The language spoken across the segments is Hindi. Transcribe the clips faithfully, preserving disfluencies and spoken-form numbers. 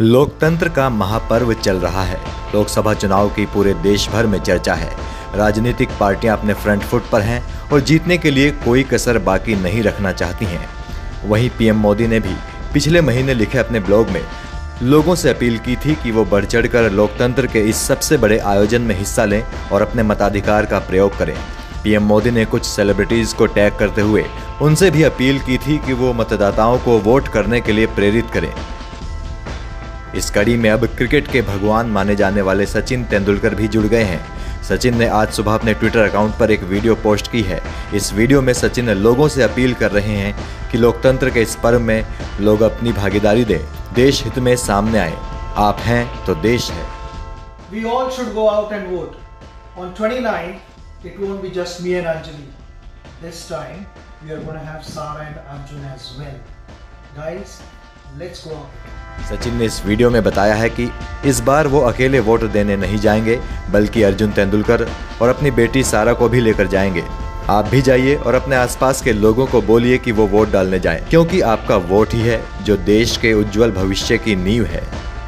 लोकतंत्र का महापर्व चल रहा है। लोकसभा चुनाव की पूरे देश भर में चर्चा है। राजनीतिक पार्टियां अपने फ्रंट फुट पर हैं और जीतने के लिए कोई कसर बाकी नहीं रखना चाहती हैं। वहीं पीएम मोदी ने भी पिछले महीने लिखे अपने ब्लॉग में लोगों से अपील की थी कि वो बढ़ चढ़कर लोकतंत्र के इस सबसे बड़े आयोजन में हिस्सा लें और अपने मताधिकार का प्रयोग करें। पीएम मोदी ने कुछ सेलिब्रिटीज को टैग करते हुए उनसे भी अपील की थी कि वो मतदाताओं को वोट करने के लिए प्रेरित करें। इस कड़ी में अब क्रिकेट के भगवान माने जाने वाले सचिन तेंदुलकर भी जुड़ गए हैं। सचिन ने आज सुबह अपने ट्विटर अकाउंट पर एक वीडियो पोस्ट की है। इस वीडियो में सचिन लोगों से अपील कर रहे हैं कि लोकतंत्र के इस पर्व में लोग अपनी भागीदारी दें, देश हित में सामने आए। आप हैं तो देश है। We all should go out and vote. On twenty-ninth, it won't be just me and Anjali. This time, we are going to have Sara and Arjun as well. Guys, let's go out. Sachin ने इस वीडियो में बताया है कि इस बार वो अकेले वोट देने नहीं जाएंगे, बल्कि अर्जुन तेंदुलकर और अपनी बेटी सारा को भी लेकर जाएंगे। आप भी जाइए और अपने आसपास के लोगों को बोलिए कि वो वोट डालने जाएं, क्योंकि आपका वोट ही है जो देश के उज्जवल भविष्य की नींव है।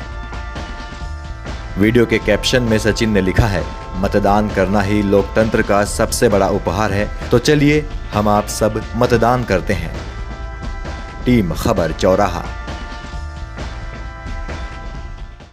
वीडियो के कैप्शन में सचिन ने लिखा है, मतदान करना ही लोकतंत्र का सबसे बड़ा उपहार है, तो चलिए हम आप सब मतदान करते हैं। टीम खबर चौराहा।